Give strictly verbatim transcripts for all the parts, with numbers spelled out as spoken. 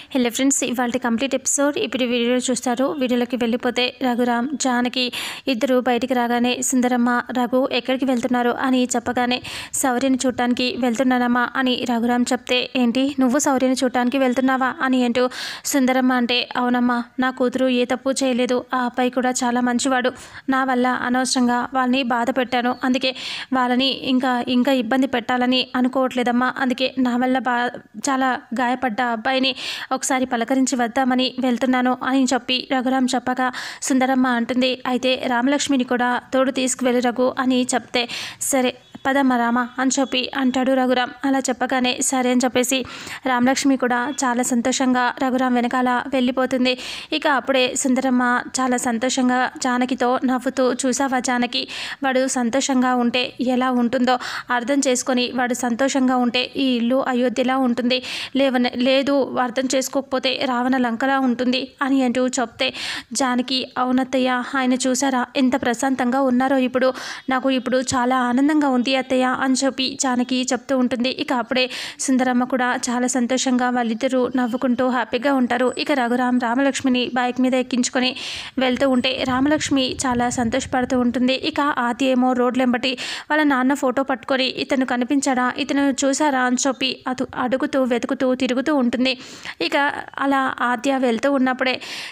Hello friends, ఇవాళ complete episode ఇప్పుడు video చూస్తారు. వీడియోలోకి వెళ్ళిపోతే రఘురామ్ జానకి ఇద్దరు బయటికి రాగానే సుందరమ్మ రఘు ఎక్కడికి వెళ్తున్నారు అని చెప్పగానే శౌర్యని చూడటానికి వెళ్తున్నానమ్మా అని రఘురామ్ చెప్తే, ఏంటి నువ్వు శౌర్యని చూడటానికి వెళ్తున్నావా అని అంటూ సుందరమ్మ అంటే, అవునమ్మా, నా కూతురు ఏ తప్పు చేయలేదు, ఆ అబ్బాయి కూడా చాలా మంచివాడు, నా వల్ల అనవసరంగా వాళ్ళని బాధ పెట్టాను, అందుకే వాళ్ళని ఇంకా ఇంకా ఇబ్బంది పెట్టాలని అనుకోవట్లేదమ్మా, అందుకే నా వల్ల బా చాలా గాయపడ్డ అబ్బాయిని ఒకసారి పలకరించి వద్దామని వెళ్తున్నాను అని చెప్పి రఘురామ్ చెప్పగా సుందరమ్మ అంటుంది, అయితే రామలక్ష్మిని కూడా తోడు తీసుకువెళ్ళి రఘు అని చెప్తే, సరే పదమ్మ రామ అని చెప్పి అంటాడు రఘురామ్. అలా చెప్పగానే సరే అని చెప్పేసి రామలక్ష్మి కూడా చాలా సంతోషంగా రఘురామ్ వెనకాల వెళ్ళిపోతుంది. ఇక అప్పుడే సుందరమ్మ చాలా సంతోషంగా జానకితో నవ్వుతూ, చూసావా జానకి, వాడు సంతోషంగా ఉంటే ఎలా ఉంటుందో అర్థం చేసుకొని వాడు సంతోషంగా ఉంటే ఈ ఇల్లు అయోధ్యలా ఉంటుంది, లేవన లేదు అర్థం చేసుకోకపోతే రావణ లంకలా ఉంటుంది అని అంటూ చెప్తే, జానకి అవునత్తయ్య, ఆయన చూసారా ఎంత ప్రశాంతంగా ఉన్నారో, ఇప్పుడు నాకు ఇప్పుడు చాలా ఆనందంగా ఉంది అత్తయ్య అని చెప్పి జానకి చెప్తూ ఉంటుంది. ఇక అప్పుడే సుందరమ్మ కూడా చాలా సంతోషంగా వాళ్ళిద్దరూ నవ్వుకుంటూ హ్యాపీగా ఉంటారు. ఇక రఘురామ్ రామలక్ష్మిని బైక్ మీద ఎక్కించుకొని వెళ్తూ ఉంటే రామలక్ష్మి చాలా సంతోషపడుతూ ఉంటుంది. ఇక ఆది ఏమో రోడ్లెంబటి వాళ్ళ నాన్న ఫోటో పట్టుకొని ఇతను కనిపించాడా, ఇతను చూసారా అని చెప్పి అటు అడుగుతూ వెతుకుతూ తిరుగుతూ ఉంటుంది. ఇక అలా ఆద్య వెళ్తూ ఉన్నప్పుడే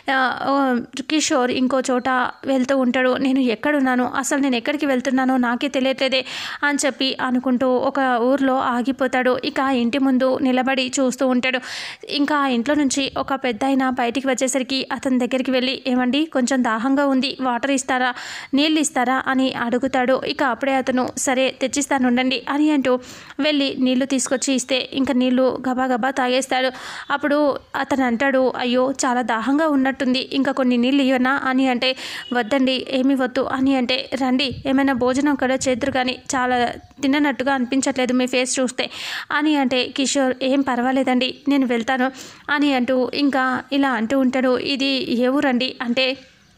కిషోర్ ఇంకో చోట వెళ్తూ ఉంటాడు. నేను ఎక్కడున్నాను, అసలు నేను ఎక్కడికి వెళ్తున్నానో నాకే తెలియట్లేదే అని చెప్పి అనుకుంటూ ఒక ఊర్లో ఆగిపోతాడు. ఇక ఇంటి ముందు నిలబడి చూస్తూ ఉంటాడు. ఇంకా ఆ ఇంట్లో నుంచి ఒక పెద్ద ఆయన బయటికి వచ్చేసరికి అతని దగ్గరికి వెళ్ళి, ఏమండి కొంచెం దాహంగా ఉంది, వాటర్ ఇస్తారా, నీళ్ళు ఇస్తారా అని అడుగుతాడు. ఇక అప్పుడే అతను సరే తెచ్చిస్తాను ఉండండి అని అంటూ వెళ్ళి నీళ్లు తీసుకొచ్చి ఇస్తే ఇంకా నీళ్లు గబా గబా తాగేస్తాడు. అప్పుడు అతను అంటాడు, అయ్యో చాలా దాహంగా ఉన్నట్టుంది, ఇంకా కొన్ని నీళ్ళు ఇవ్వనా అని అంటే, వద్దండి ఏమి వద్దు అని అంటే, రండి ఏమైనా భోజనం కూడా చేద్దరు కానీ చాలా తిన్నట్టుగా అనిపించట్లేదు మీ ఫేస్ చూస్తే అని అంటే, కిషోర్ ఏం పర్వాలేదండి నేను వెళ్తాను అని అంటూ ఇంకా ఇలా అంటూ ఉంటాడు. ఇది ఏ ఊరండి అంటే,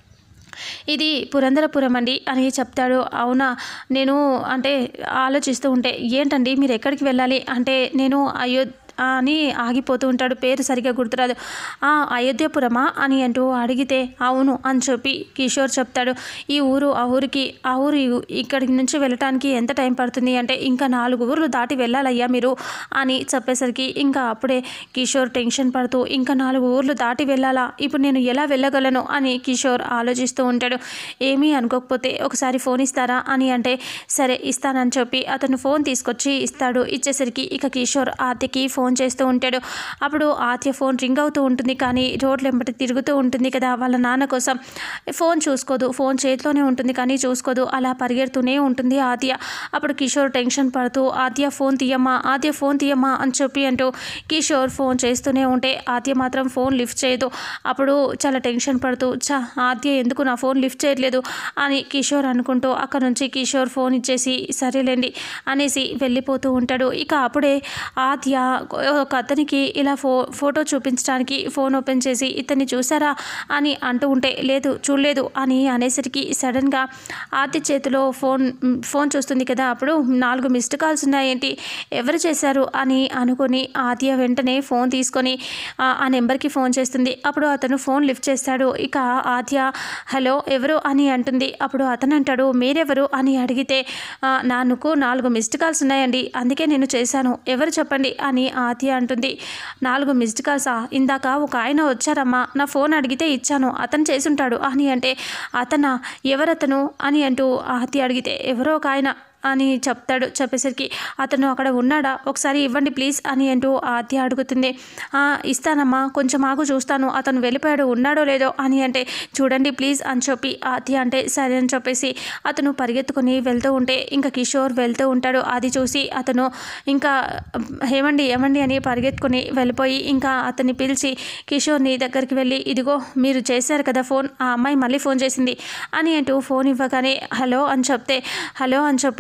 ఇది పురంధరపురం అండి అని చెప్తాడు. అవునా, నేను అంటే ఆలోచిస్తూ ఉంటే, ఏంటండి మీరు ఎక్కడికి వెళ్ళాలి అంటే, నేను అయ్యో అని ఆగిపోతూ ఉంటాడు. పేరు సరిగ్గా గుర్తురాదు. ఆ అయోధ్యపురమా అని అంటూ అడిగితే, అవును అని చెప్పి కిషోర్ చెప్తాడు. ఈ ఊరు ఆ ఊరికి ఆ ఊరు ఇక్కడి నుంచి వెళ్ళటానికి ఎంత టైం పడుతుంది అంటే, ఇంకా నాలుగు ఊర్లు దాటి వెళ్ళాలయ్యా మీరు అని చెప్పేసరికి ఇంకా అప్పుడే కిషోర్ టెన్షన్ పడుతూ, ఇంకా నాలుగు ఊర్లు దాటి వెళ్ళాలా, ఇప్పుడు నేను ఎలా వెళ్ళగలను అని కిషోర్ ఆలోచిస్తూ ఉంటాడు. ఏమీ అనుకోకపోతే ఒకసారి ఫోన్ ఇస్తారా అని అంటే, సరే ఇస్తానని చెప్పి అతను ఫోన్ తీసుకొచ్చి ఇస్తాడు. ఇచ్చేసరికి ఇక కిషోర్ ఆద్యకి ఫోన్ చేస్తూ ఉంటాడు. అప్పుడు ఆద్య ఫోన్ రింగ్ అవుతూ ఉంటుంది, కానీ రోడ్లు వెంబడి తిరుగుతూ ఉంటుంది కదా వాళ్ళ నాన్న కోసం. ఫోన్ చూసుకోదు, ఫోన్ చేతిలోనే ఉంటుంది కానీ చూసుకోదు, అలా పరిగెడుతూనే ఉంటుంది ఆద్య. అప్పుడు కిషోర్ టెన్షన్ పడుతూ, ఆద్య ఫోన్ తీయమ్మా, ఆద్య ఫోన్ తీయమ్మా అని చెప్పి అంటూ కిషోర్ ఫోన్ చేస్తూనే ఉంటే ఆద్య మాత్రం ఫోన్ లిఫ్ట్ చేయదు. అప్పుడు చాలా టెన్షన్ పడుతూ, చా ఆద్య ఎందుకు నా ఫోన్ లిఫ్ట్ చేయట్లేదు అని కిషోర్ అనుకుంటూ అక్కడ నుంచి కిషోర్ ఫోన్ ఇచ్చేసి సరేలేండి అనేసి వెళ్ళిపోతూ ఉంటాడు. ఇక అప్పుడే ఆద్య ఒక అతనికి ఇలా ఫో ఫోటో చూపించడానికి ఫోన్ ఓపెన్ చేసి, ఇతన్ని చూసారా అని అంటూ ఉంటే, లేదు చూడలేదు అని అనేసరికి సడన్గా ఆద్య చేతిలో ఫోన్ ఫోన్ చూస్తుంది కదా, అప్పుడు నాలుగు మిస్డ్ కాల్స్ ఉన్నాయేంటి, ఎవరు చేశారు అని అనుకొని ఆద్య వెంటనే ఫోన్ తీసుకొని ఆ నెంబర్కి ఫోన్ చేస్తుంది. అప్పుడు అతను ఫోన్ లిఫ్ట్ చేస్తాడు. ఇక ఆద్య హలో ఎవరు అని అంటుంది. అప్పుడు అతను అంటాడు, మీరెవరు అని అడిగితే, నాకు నాలుగు మిస్డ్ కాల్స్ ఉన్నాయండి, అందుకే నేను చేశాను, ఎవరు చెప్పండి అని ఆద్య అంటుంది. నాలుగు మిస్డ్ కాల్సా, ఇందాక ఒక ఆయన వచ్చారమ్మా, నా ఫోన్ అడిగితే ఇచ్చాను, అతను చేసుంటాడు అని అంటే, అతనా, ఎవరతను అని అంటూ ఆద్య అడిగితే, ఎవరో ఒక ఆయన అని చెప్తాడు. చెప్పేసరికి అతను అక్కడ ఉన్నాడా, ఒకసారి ఇవ్వండి ప్లీజ్ అని అంటూ ఆద్య అడుగుతుంది. ఇస్తానమ్మా, కొంచెం ఆగు చూస్తాను, అతను వెళ్ళిపోయాడు, ఉన్నాడో లేదో అని అంటే, చూడండి ప్లీజ్ అని చెప్పి ఆద్య అంటే సరే అని చెప్పేసి అతను పరిగెత్తుకొని వెళ్తూ ఉంటే ఇంకా కిషోర్ వెళ్తూ ఉంటాడు. అది చూసి అతను ఇంకా ఏమండి ఏమండి అని పరిగెత్తుకొని వెళ్ళిపోయి ఇంకా అతన్ని పిలిచి కిషోర్ని దగ్గరికి వెళ్ళి, ఇదిగో మీరు చేశారు కదా ఫోన్, ఆ అమ్మాయి మళ్ళీ ఫోన్ చేసింది అని అంటూ ఫోన్ ఇవ్వగానే హలో అని చెప్తే, హలో అని చెప్పి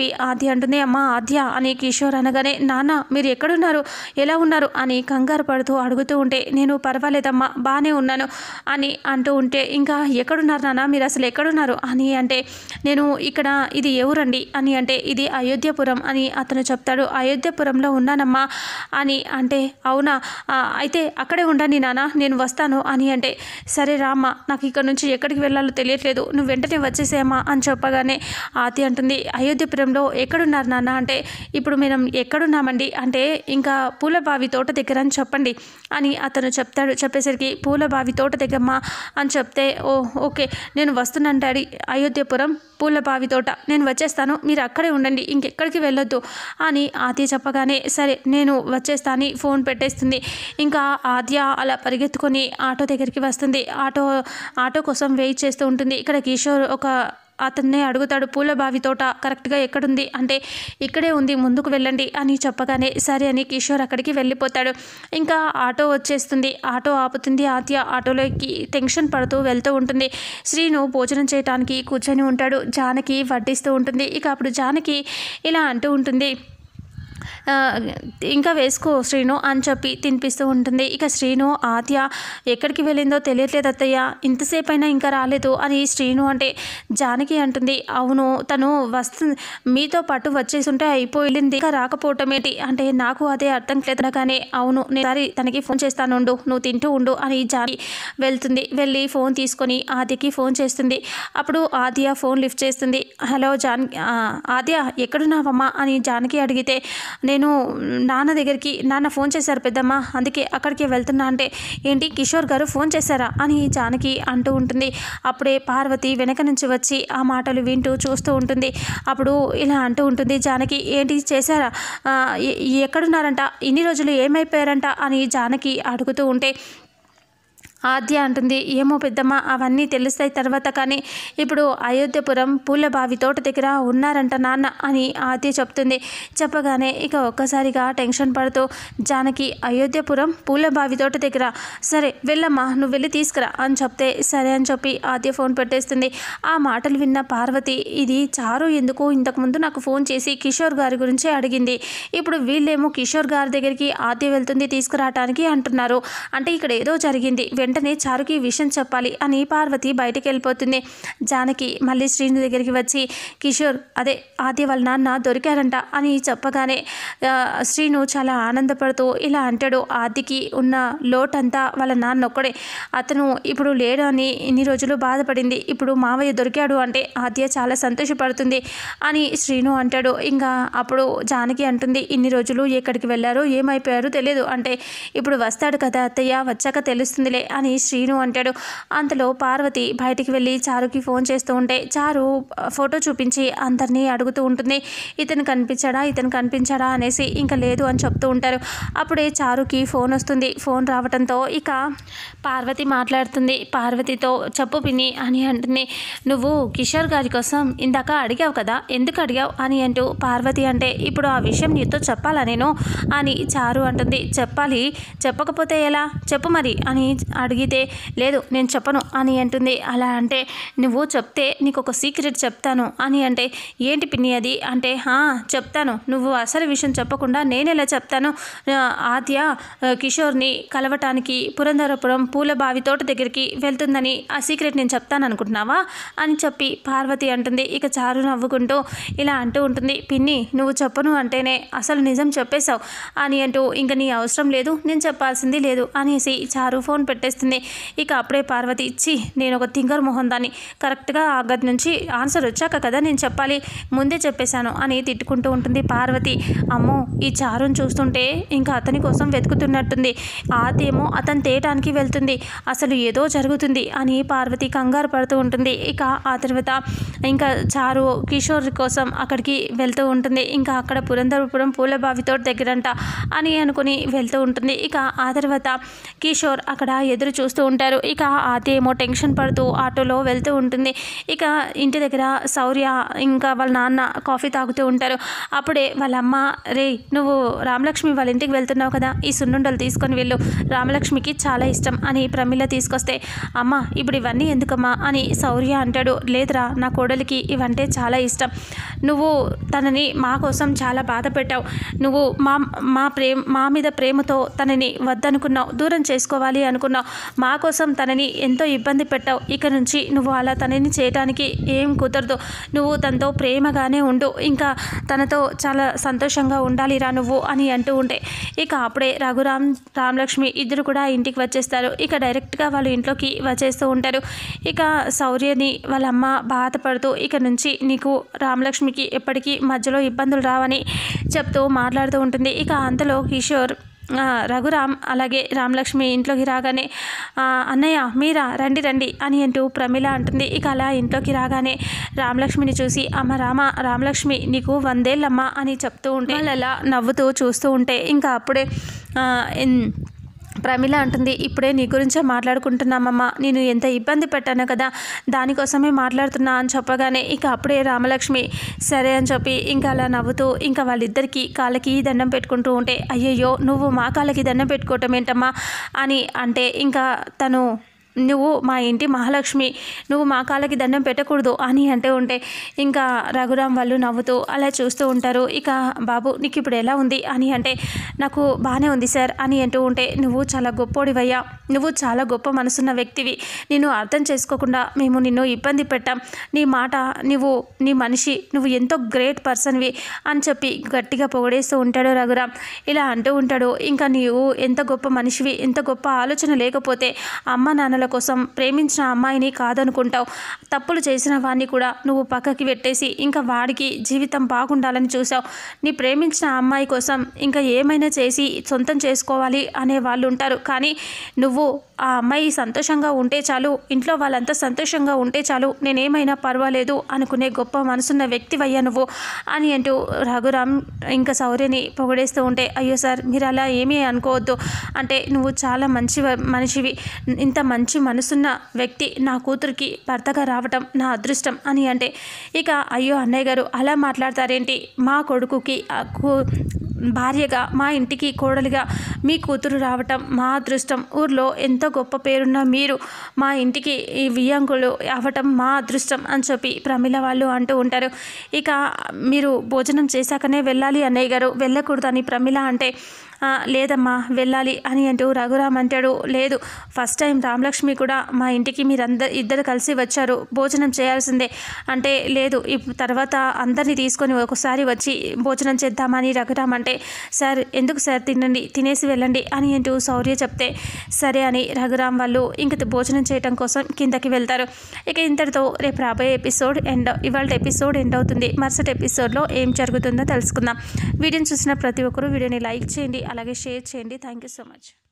ఆద్య అంటుంది, అమ్మ ఆద్య అని కిషోర్ అనగానే, నాన్న మీరు ఎక్కడున్నారు, ఎలా ఉన్నారు అని కంగారు పడుతూ అడుగుతూ ఉంటే, నేను పర్వాలేదమ్మా బాగానే ఉన్నాను అని అంటూ ఉంటే, ఇంకా ఎక్కడున్నారు నాన్న, మీరు అసలు ఎక్కడున్నారు అని అంటే, నేను ఇక్కడ ఇది ఎవరండి అని అంటే, ఇది అయోధ్యపురం అని అతను చెప్తాడు. అయోధ్యపురంలో ఉన్నానమ్మా అని అంటే, అవునా అయితే అక్కడే ఉండండి నాన్న నేను వస్తాను అని అంటే, సరే రామ్మ నాకు ఇక్కడ నుంచి ఎక్కడికి వెళ్ళాలో తెలియట్లేదు, నువ్వు వెంటనే వచ్చేసేయమ్మా అని చెప్పగానే ఆతి అంటుంది, అయోధ్యపురంలో ఎక్కడున్నారు నాన్న అంటే, ఇప్పుడు మనం ఎక్కడున్నామండి అంటే, ఇంకా పూలబావి తోట దగ్గర అని చెప్పండి అని అతను చెప్తాడు. చెప్పేసరికి పూలబావి తోట దగ్గరమ్మా అని చెప్తే, ఓ ఓకే నేను వస్తున్నాను డాడీ, అయోధ్యపురం పూలబావి తోట నేను వచ్చేస్తాను, మీరు అక్కడే ఉండండి ఇంకెక్కడికి వెళ్ళొద్దు అని ఆద్య చెప్పగానే, సరే నేను వచ్చేస్తాను ఫోన్ పెట్టేస్తుంది. ఇంకా ఆద్య అలా పరిగెత్తుకొని ఆటో దగ్గరికి వస్తుంది. ఆటో ఆటో కోసం వెయిట్ చేస్తూ ఉంటుంది. ఇక్కడ కిషోర్ ఒక అతన్నే అడుగుతాడు, పూలబావి తోట కరెక్ట్గా ఎక్కడుంది అంటే, ఇక్కడే ఉంది ముందుకు వెళ్ళండి అని చెప్పగానే సరే అని కిషోర్ అక్కడికి వెళ్ళిపోతాడు. ఇంకా ఆటో వచ్చేస్తుంది. ఆటో ఆపుతుంది. ఆద్య ఆటోలోకి టెన్షన్ పడుతూ వెళ్తూ ఉంటుంది. శ్రీను భోజనం చేయడానికి కూర్చొని ఉంటాడు. జానకి వడ్డిస్తూ ఉంటుంది. ఇక అప్పుడు జానకి ఇలా అంటూ ఉంటుంది, ఇంకా వేసుకో శ్రీను అని చెప్పి తినిపిస్తూ ఉంటుంది. ఇక శ్రీను ఆద్య ఎక్కడికి వెళ్ళిందో తెలియట్లేదు అత్తయ్య, ఇంతసేపు అయినా ఇంకా రాలేదు అని శ్రీను అంటే, జానకి అంటుంది, అవును తను వస్తు మీతో పాటు వచ్చేసి ఉంటే అయిపోయింది, ఇంకా రాకపోవటం ఏంటి అంటే, నాకు అదే అర్థం లేదు కానీ, అవును నేను తనకి ఫోన్ చేస్తాను ఉండు, నువ్వు తింటూ ఉండు అని జానకి వెళ్తుంది. వెళ్ళి ఫోన్ తీసుకొని ఆద్యకి ఫోన్ చేస్తుంది. అప్పుడు ఆద్య ఫోన్ లిఫ్ట్ చేస్తుంది. హలో జాన్ ఆద్య ఎక్కడున్నావమ్మా అని జానకి అడిగితే, నేను నాన్న దగ్గరికి, నాన్న ఫోన్ చేశారు పెద్దమ్మ అందుకే అక్కడికి వెళ్తున్నా అంటే, ఏంటి కిషోర్ గారు ఫోన్ చేశారా అని జానకి అంటూ ఉంటుంది. అప్పుడే పార్వతి వెనక నుంచి వచ్చి ఆ మాటలు వింటూ చూస్తూ ఉంటుంది. అప్పుడు ఇలా అంటూ ఉంటుంది జానకి, ఏంటి చేశారా, ఎక్కడున్నారంట, ఇన్ని రోజులు ఏమైపోయారంట అని జానకి అడుగుతూ ఉంటే, ఆద్య అంటుంది, ఏమో పెద్దమ్మ అవన్నీ తెలుస్తాయి తర్వాత, కానీ ఇప్పుడు అయోధ్యపురం పూలబావి తోట దగ్గర ఉన్నారంట నాన్న అని ఆద్య చెప్తుంది. చెప్పగానే ఇక ఒక్కసారిగా టెన్షన్ పడుతూ జానకి, అయోధ్యపురం పూలబావి తోట దగ్గర, సరే వెళ్ళమ్మా నువ్వు వెళ్ళి తీసుకురా అని చెప్తే, సరే అని చెప్పి ఆద్య ఫోన్ పెట్టేస్తుంది. ఆ మాటలు విన్న పార్వతి, ఇది చారు ఎందుకు ఇంతకుముందు నాకు ఫోన్ చేసి కిషోర్ గారి గురించి అడిగింది, ఇప్పుడు వీళ్ళేమో కిషోర్ గారి దగ్గరికి ఆద్య వెళ్తుంది తీసుకురావటానికి అంటున్నారు, అంటే ఇక్కడ ఏదో జరిగింది, వెంటనే చారుకి విషయం చెప్పాలి అని పార్వతి బయటికి వెళ్ళిపోతుంది. జానకి మళ్ళీ శ్రీను దగ్గరికి వచ్చి, కిషోర్ అదే ఆద్య వాళ్ళ నాన్న దొరికారంట అని చెప్పగానే శ్రీను చాలా ఆనందపడుతూ ఇలా అంటాడు, ఆద్యకి ఉన్న లోటంతా వాళ్ళ నాన్న ఒక్కడే, అతను ఇప్పుడు లేడు అని ఇన్ని రోజులు బాధపడింది, ఇప్పుడు మావయ్య దొరికాడు అంటే ఆద్య చాలా సంతోషపడుతుంది అని శ్రీను అంటాడు. ఇంకా అప్పుడు జానకి అంటుంది, ఇన్ని రోజులు ఎక్కడికి వెళ్ళారో ఏమైపోయారో తెలియదు అంటే, ఇప్పుడు వస్తాడు కదా అత్తయ్య వచ్చాక తెలుస్తుందిలే అని శ్రీను అంటాడు. అంతలో పార్వతి బయటికి వెళ్ళి చారుకి ఫోన్ చేస్తూ ఉంటే, చారు ఫోటో చూపించి అందరినీ అడుగుతూ ఉంటుంది, ఇతను కనిపించాడా ఇతను కనిపించాడా అనేసి, ఇంకా లేదు అని చెప్తూ ఉంటారు. అప్పుడే చారుకి ఫోన్ వస్తుంది. ఫోన్ రావడంతో ఇక పార్వతి మాట్లాడుతుంది. పార్వతితో, చెప్పు పిన్ని అని అంటుంది, నువ్వు కిషోర్ గారి కోసం ఇందాక అడిగావు కదా, ఎందుకు అడిగావు అని అంటూ పార్వతి అంటే, ఇప్పుడు ఆ విషయం నీతో చెప్పాలా నేను అని చారు అంటుంది. చెప్పాలి, చెప్పకపోతే ఎలా, చెప్పు మరి అని అడిగితే, లేదు నేను చెప్పను అని అంటుంది. అలా అంటే, నువ్వు చెప్తే నీకు ఒక సీక్రెట్ చెప్తాను అని అంటే, ఏంటి పిన్ని అది అంటే, చెప్తాను, నువ్వు అసలు విషయం చెప్పకుండా నేను ఎలా చెప్తాను, ఆద్య కిషోర్ని కలవటానికి పురంధరపురం పూలబావి తోట దగ్గరికి వెళ్తుందని ఆ సీక్రెట్ నేను చెప్తాను అనుకుంటున్నావా అని చెప్పి పార్వతి అంటుంది. ఇక చారు నవ్వుకుంటూ ఇలా అంటూ ఉంటుంది, పిన్ని నువ్వు చెప్పను అంటేనే అసలు నిజం చెప్పేశావు అని అంటూ, ఇంక నీ అవసరం లేదు నేను చెప్పాల్సింది లేదు అనేసి చారు ఫోన్ పెట్టేస్తుంది. ఇక అప్పుడే పార్వతి, ఇచ్చి నేను ఒక తింగర్ మొహం దాన్ని, కరెక్ట్గా ఆ గది నుంచి ఆన్సర్ వచ్చాక కదా నేను చెప్పాలి, ముందే చెప్పేశాను అని తిట్టుకుంటూ ఉంటుంది పార్వతి. అమ్మో ఈ చారుని చూస్తుంటే ఇంకా అతని కోసం వెతుకుతున్నట్టుంది, ఆదేమో అతను తేయటానికి వెళ్తుంది, అసలు ఏదో జరుగుతుంది అని పార్వతి కంగారు పడుతూ ఉంటుంది. ఇక ఆ తర్వాత ఇంకా చారు కిషోర్ కోసం అక్కడికి వెళ్తూ ఉంటుంది. ఇంకా అక్కడ పురంధరపురం పూలబావి తోట దగ్గరంట అని అనుకుని వెళ్తూ ఉంటుంది. ఇక ఆ తర్వాత కిషోర్ అక్కడ ఎదురు ఎదురు చూస్తూ ఉంటారు. ఇక ఆది ఏమో టెన్షన్ పడుతూ ఆటోలో వెళ్తూ ఉంటుంది. ఇక ఇంటి దగ్గర శౌర్య ఇంకా వాళ్ళ నాన్న కాఫీ తాగుతూ ఉంటారు. అప్పుడే వాళ్ళ అమ్మ, రే నువ్వు రామలక్ష్మి వాళ్ళ ఇంటికి వెళ్తున్నావు కదా, ఈ సున్నుండలు తీసుకొని వెళ్ళు, రామలక్ష్మికి చాలా ఇష్టం అని ప్రమిళ తీసుకొస్తే, అమ్మ ఇప్పుడు ఇవన్నీ ఎందుకమ్మా అని శౌర్య అంటాడు. లేదురా, నా కోడలికి ఇవంటే చాలా ఇష్టం. నువ్వు తనని మా కోసం చాలా బాధ పెట్టావు. నువ్వు మా మా ప్రేమ మా మీద ప్రేమతో తనని వద్దనుకున్నావు, దూరం చేసుకోవాలి అనుకున్నావు. మా కోసం తనని ఎంతో ఇబ్బంది పెట్టావు. ఇక నుంచి నువ్వు అలా తనని చేయటానికి ఏం కుదరదు. నువ్వు తనతో ప్రేమగానే ఉండు, ఇంకా తనతో చాలా సంతోషంగా ఉండాలిరా నువ్వు అని అంటూ ఉంటే, ఇక అప్పుడే రఘురామ్ రామలక్ష్మి ఇద్దరు కూడా ఇంటికి వచ్చేస్తారు. ఇక డైరెక్ట్గా వాళ్ళు ఇంట్లోకి వచ్చేస్తూ ఉంటారు. ఇక శౌర్యని వాళ్ళ అమ్మ బాధపడుతూ, ఇక నుంచి నీకు రామలక్ష్మికి ఎప్పటికీ మధ్యలో ఇబ్బందులు రావని చెప్తూ మాట్లాడుతూ ఉంటుంది. ఇక అంతలో కిషోర్ రఘురామ్ అలాగే రామలక్ష్మి ఇంట్లోకి రాగానే, అన్నయ్య మీరా, రండి రండి అని అంటూ ప్రమిళ అంటుంది. ఇక అలా ఇంట్లోకి రాగానే రామలక్ష్మిని చూసి, అమ్మ రామ రామలక్ష్మి నీకు వందేళ్ళమ్మ అని చెప్తూ ఉంటే వాళ్ళు అలా నవ్వుతూ చూస్తూ ఉంటే, ఇంకా అప్పుడే ప్రమిళ అంటుంది, ఇప్పుడే నీ గురించే మాట్లాడుకుంటున్నామమ్మా, నేను ఎంత ఇబ్బంది పెట్టాను కదా, దానికోసమే మాట్లాడుతున్నా అని చెప్పగానే ఇక అప్పుడే రామలక్ష్మి సరే అని చెప్పి ఇంకా అలా నవ్వుతూ ఇంకా వాళ్ళిద్దరికీ కాళ్ళకి దండం పెట్టుకుంటూ ఉంటే, అయ్యయ్యో నువ్వు మా కాళ్ళకి దండం పెట్టుకోవటం ఏంటమ్మా అని అంటే, ఇంకా తను నువ్వు మా ఇంటి మహాలక్ష్మి, నువ్వు మా కాళ్ళకి దండం పెట్టకూడదు అని అంటూ ఉంటే ఇంకా రఘురామ్ వాళ్ళు నవ్వుతూ అలా చూస్తూ ఉంటారు. ఇక బాబు నీకు ఇప్పుడు ఎలా ఉంది అని అంటే, నాకు బాగానే ఉంది సార్ అని అంటూ ఉంటే, నువ్వు చాలా గొప్పోడివయ్యా, నువ్వు చాలా గొప్ప మనసున్న వ్యక్తివి, నిన్ను అర్థం చేసుకోకుండా మేము నిన్ను ఇబ్బంది పెట్టాం, నీ మాట నువ్వు నీ మనిషి, నువ్వు ఎంతో గ్రేట్ పర్సన్వి అని చెప్పి గట్టిగా పొగడేస్తూ ఉంటాడు రఘురామ్. ఇలా అంటూ ఉంటాడు, ఇంకా నీవు ఎంత గొప్ప మనిషివి, ఎంత గొప్ప ఆలోచన లేకపోతే అమ్మ నాన్నల కోసం ప్రేమించిన అమ్మాయిని కాదనుకుంటావు, తప్పులు చేసిన వాడిని కూడా నువ్వు పక్కకి పెట్టేసి ఇంకా వాడికి జీవితం బాగుండాలని చూసావు, నీ ప్రేమించిన అమ్మాయి కోసం ఇంకా ఏమైనా చేసి సొంతం చేసుకోవాలి అనే వాళ్ళు ఉంటారు, కానీ నువ్వు ఆ అమ్మాయి సంతోషంగా ఉంటే చాలు, ఇంట్లో వాళ్ళంతా సంతోషంగా ఉంటే చాలు, నేనేమైనా పర్వాలేదు అనుకునే గొప్ప మనసున్న వ్యక్తివయ్యా నువ్వు అని అంటూ రఘురామ్ ఇంకా శౌర్యని పొగడేస్తూ ఉంటే, అయ్యో సార్ మీరు అలా ఏమీ అనుకోవద్దు, అంటే నువ్వు చాలా మంచి మనిషివి, ఇంత మంచి మనసున్న వ్యక్తి నా కూతురికి భర్తగా రావటం నా అదృష్టం అని అంటే, ఇక అయ్యో అన్నయ్య గారు అలా మాట్లాడతారేంటి, మా కొడుకుకి భార్యగా మా ఇంటికి కోడలిగా మీ కూతురు రావటం మా అదృష్టం, ఊర్లో ఎంతో గొప్ప పేరున్న మీరు మా ఇంటికి ఈ వియ్యంకులు అవ్వటం మా అదృష్టం అని చెప్పి ప్రమిళ వాళ్ళు అంటూ ఉంటారు. ఇక మీరు భోజనం చేశాకనే వెళ్ళాలి అన్నయ్య గారు, వెళ్ళకూడదని ప్రమిళ అంటే, లేదమ్మా వెళ్ళాలి అని అంటూ రఘురామ్ అంటాడు, లేదు ఫస్ట్ టైం రామలక్ష్మి కూడా మా ఇంటికి మీరందరు ఇద్దరు కలిసి వచ్చారు, భోజనం చేయాల్సిందే అంటే, లేదు తర్వాత అందరినీ తీసుకొని ఒకసారి వచ్చి భోజనం చేద్దామని రఘురామ్ అంటే, సార్ ఎందుకు సార్ తినండి, తినేసి వెళ్ళండి అని అంటూ శౌర్య చెప్తే సరే అని రఘురామ్ వాళ్ళు ఇంక భోజనం చేయడం కోసం కిందకి వెళ్తారు. ఇక ఇంతటితో రేపు రాబోయే ఎపిసోడ్ ఎండ్, ఇవాళ ఎపిసోడ్ ఎండ్ అవుతుంది. మరుసటి ఎపిసోడ్లో ఏం జరుగుతుందో తెలుసుకుందాం. వీడియోని చూసిన ప్రతి ఒక్కరూ వీడియోని లైక్ చేయండి, అలాగే షేర్ చేయండి. Thank you so much.